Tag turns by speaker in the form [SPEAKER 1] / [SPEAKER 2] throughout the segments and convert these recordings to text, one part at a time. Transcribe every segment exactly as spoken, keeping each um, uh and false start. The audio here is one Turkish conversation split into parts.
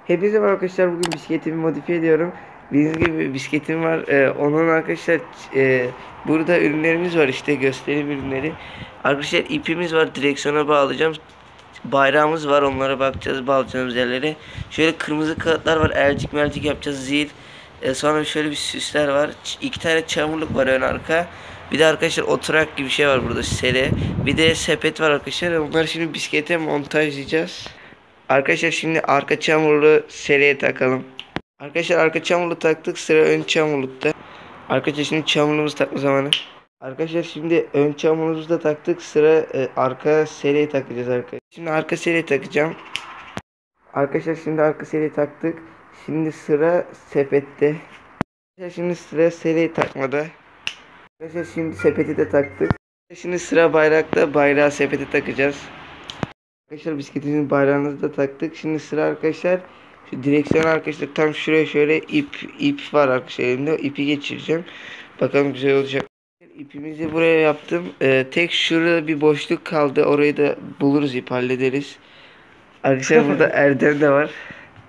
[SPEAKER 1] Hepinize merhaba arkadaşlar, bugün bisikletimi modifiye ediyorum. Bildiğiniz gibi bir bisikletim var. Ee, onun arkadaşlar e, burada ürünlerimiz var, işte göstereyim ürünleri. Arkadaşlar ipimiz var, direksiyona bağlayacağım. Bayrağımız var, onlara bakacağız, bağlayacağımız yerlere. Şöyle kırmızı kağıtlar var, elcik mercik yapacağız, zil. Ee, sonra şöyle bir süsler var. Ç iki tane çamurluk var ön arka. Bir de arkadaşlar oturak gibi bir şey var burada, sele. Bir de sepet var arkadaşlar. Onları şimdi bisiklete montajlayacağız. Arkadaşlar şimdi arka çamurlu seriye takalım. Arkadaşlar arka çamurlu taktık, sıra ön çamurlukta. Arkadaşlar şimdi çamurluğumuzu takma zamanı. Arkadaşlar şimdi ön çamurluğumuzu da taktık, sıra e, arka seriye takacağız arkadaşlar. Şimdi arka seriye takacağım. Arkadaşlar şimdi arka seriye taktık. Şimdi sıra sepette. Arkadaşlar şimdi sıra seriye takmada. Arkadaşlar şimdi sepeti de taktık. Şimdi sıra bayrakta, bayrağı sepete takacağız. Arkadaşlar bisikletimizin bayrağını da taktık. Şimdi sıra arkadaşlar şu direksiyon, arkadaşlar tam şuraya şöyle ip ip var arkadaşlar elimde. İpi geçireceğim. Bakalım güzel olacak. İpimizi buraya yaptım. Ee, tek şurada bir boşluk kaldı. Orayı da buluruz, ip hallederiz. Arkadaşlar burada Erdem de var.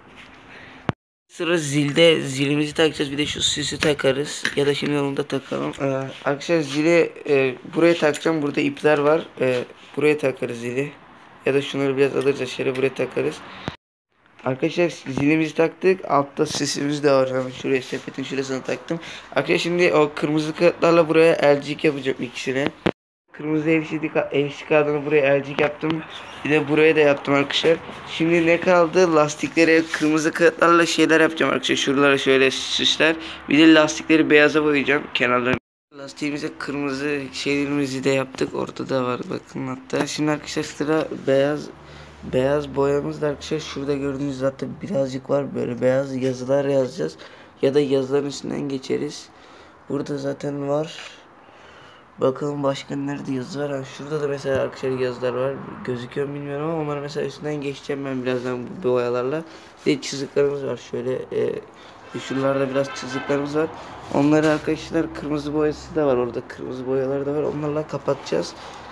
[SPEAKER 1] Sıra zilde, zilimizi takacağız. Bir de şu süsü takarız. Ya da şimdi onu da takalım. Ee, arkadaşlar zili e, buraya takacağım. Burada ipler var. E, buraya takarız zili. Ya da şunları biraz alırız aşağı, buraya takarız. Arkadaşlar zilimizi taktık. Altta sesimiz de var. Hemen şuraya, sepetin şurasına taktım. Arkadaşlar şimdi o kırmızı kağıtlarla buraya elcik yapacağım ikisine. Kırmızı elcik, elcik kağıdını buraya elcik yaptım. Bir de buraya da yaptım arkadaşlar. Şimdi ne kaldı? Lastiklere kırmızı kağıtlarla şeyler yapacağım arkadaşlar. Şuralara şöyle süsler. Bir de lastikleri beyaza boyayacağım kenarlarını. Lastiğimize kırmızı şeylerimizi de yaptık. Orada da var bakın hatta. Şimdi arkadaşlar sıra beyaz beyaz boyamız da arkadaşlar şurada gördüğünüz zaten birazcık var, böyle beyaz yazılar yazacağız. Ya da yazıların üstünden geçeriz. Burada zaten var. Bakalım başka nerede yazı var. Yani şurada da mesela arkadaşlar yazılar var. Gözüküyor mu bilmiyorum ama onları mesela üstünden geçeceğim ben birazdan bu boyalarla. Bir de çiziklerimiz var. Şöyle e, şuralarda biraz çiziklerimiz var. Onları arkadaşlar kırmızı boyası da var orada. Kırmızı boyaları da var. Onlarla kapatacağız.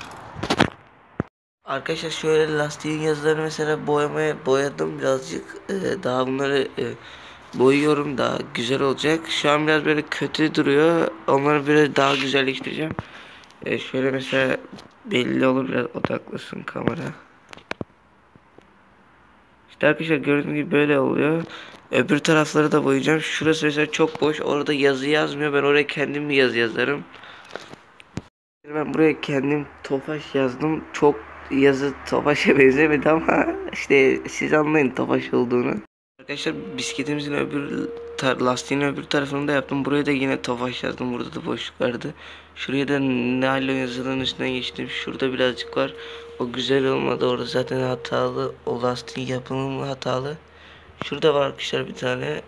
[SPEAKER 1] Arkadaşlar şöyle lastiğin yazılarını mesela boyamaya boyadım birazcık. Ee, daha bunları e, boyuyorum, daha güzel olacak. Şu an biraz böyle kötü duruyor. Onları böyle daha güzelleştireceğim. Ee, şöyle mesela belli olur, biraz odaklasın kamera. İşte arkadaşlar gördüğünüz gibi böyle oluyor. Öbür tarafları da boyayacağım. Şurası mesela çok boş. Orada yazı yazmıyor. Ben oraya kendim bir yazı yazarım. Ben buraya kendim Tofaş yazdım. Çok yazı Tofaş'a benzemedi ama işte siz anlayın Tofaş olduğunu. Arkadaşlar bisikletimizin öbür lastiğin öbür tarafını da yaptım. Buraya da yine Tofaş yazdım. Burada da boşluk vardı. Şuraya da naylon yazının üstünden geçtim. Şurada birazcık var. O güzel olmadı. Orada zaten hatalı. O lastiğin yapımı hatalı. Şurada var arkadaşlar bir tane.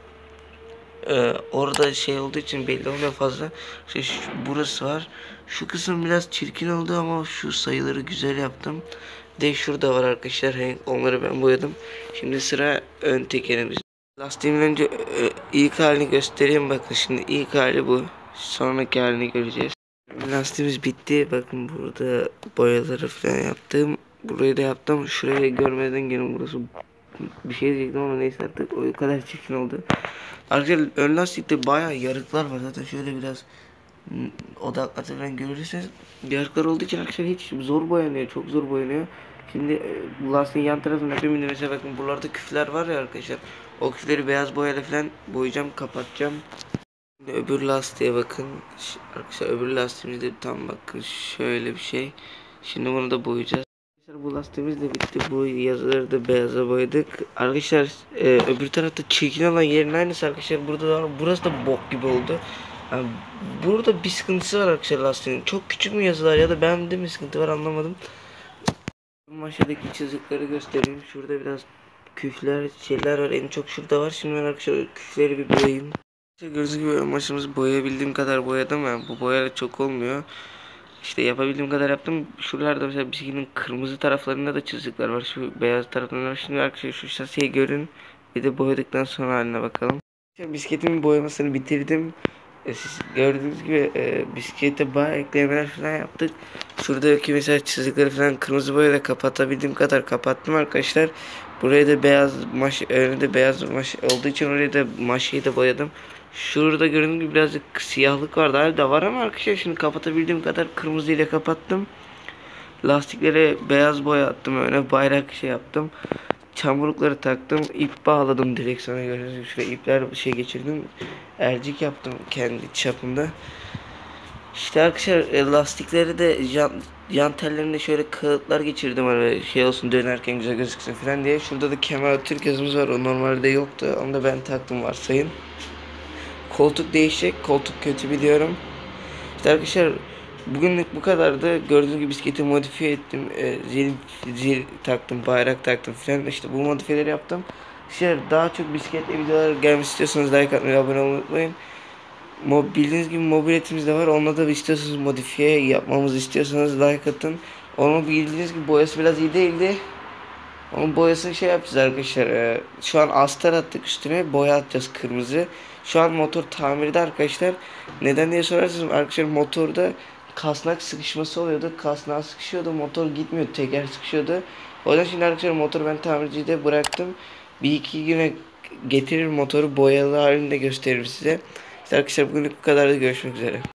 [SPEAKER 1] Ee, orada şey olduğu için belli olmuyor fazla. İşte şu, burası var. Şu kısım biraz çirkin oldu ama şu sayıları güzel yaptım. De şurada var arkadaşlar. Onları ben boyadım. Şimdi sıra ön tekerimiz. Lastiğimin önce e, ilk halini göstereyim. Bakın şimdi ilk hali bu. Sonraki halini göreceğiz. Lastiğimiz bitti. Bakın burada boyaları falan yaptım. Burayı da yaptım. Şurayı görmeden gelin, burası bir şey diyecektim ama neyse artık, o kadar çirkin oldu. Arkadaşlar ön lastikte bayağı yarıklar var, zaten şöyle biraz odaklatırken görürseniz yarıklar olduğu için arkadaşlar hiç zor boyanıyor, çok zor boyanıyor. Şimdi bu lastiğin yan tarafında hepiminde mesela bakın buralarda küfler var ya arkadaşlar, o küfleri beyaz boyayla falan boyayacağım, kapatacağım. Şimdi öbür lastiğe bakın arkadaşlar, öbür lastiğimizde tam bakın şöyle bir şey. Şimdi bunu da boyayacağız. Bu lastiğimiz de bitti. Bu yazıları da beyaza boyadık. Arkadaşlar e, öbür tarafta çirkin olan yerin aynısı arkadaşlar. Burada da, burası da bok gibi oldu. Yani burada bir sıkıntısı var arkadaşlar lastiğin. Çok küçük mü yazılar ya da bende mi sıkıntı var anlamadım. Aşağıdaki çizikleri göstereyim. Şurada biraz küfler şeyler var. En çok şurada var. Şimdi ben arkadaşlar küfleri bir boyayayım. Gördüğünüz gibi maşımızı boyayabildiğim kadar boyadım. Yani bu boyayla çok olmuyor. İşte yapabildiğim kadar yaptım. Şuralarda mesela bisikletin kırmızı taraflarında da çizikler var. Şu beyaz taraflarında var. Şimdi arkadaşlar şu şasiyi görün. Bir de boyadıktan sonra haline bakalım. Bisikletimin boyamasını bitirdim. E, siz gördüğünüz gibi e, bisiklete bayağı eklemeler falan yaptık. Şuradaki mesela çizikleri falan kırmızı boyayla kapatabildiğim kadar kapattım arkadaşlar. Buraya da beyaz maş, önünde beyaz maş olduğu için oraya da maşayı da boyadım. Şurada gördüğünüz gibi birazcık siyahlık vardı. Hala var ama arkadaşlar şimdi kapatabildiğim kadar kırmızı ile kapattım. Lastiklere beyaz boya attım. Öyle bayrak şey yaptım. Çamurlukları taktım. İp bağladım direksiyona gördüğünüz gibi. Şuraya ipler şey geçirdim. Ercik yaptım kendi çapımda. İşte arkadaşlar e, lastikleri de yan, yan tellerinde şöyle kağıtlar geçirdim hani şey olsun dönerken güzel gözüksün falan diye. Şurada da Kemal Türk yazımız var, o normalde yoktu, onu da ben taktım varsayın. Koltuk değişecek, koltuk kötü biliyorum. İşte arkadaşlar bugünlük bu kadardı. Gördüğünüz gibi bisikleti modifiye ettim. E, zil, zil taktım, bayrak taktım falan. İşte bu modifiyeleri yaptım. İşte daha çok bisikletle videolar gelmesi istiyorsanız like atmayı, abone olmayı unutmayın. Mob bildiğiniz gibi mobiletimiz de var. Onunla da istiyorsanız modifiye yapmamızı istiyorsanız like atın. Onun bildiğiniz gibi boyası biraz iyi değildi. Onun boyasını şey yapacağız arkadaşlar. Ee, şu an astar attık üstüne. Boya atacağız kırmızı. Şu an motor tamirde arkadaşlar. Neden diye sorarsanız arkadaşlar motorda kasnak sıkışması oluyordu. Kasnağı sıkışıyordu. Motor gitmiyordu. Teker sıkışıyordu. O yüzden şimdi arkadaşlar motor ben tamircide bıraktım. Bir iki güne getirir motoru boyalı halinde gösteririm size. İşte arkadaşlar bugünlük bu kadar da görüşmek üzere.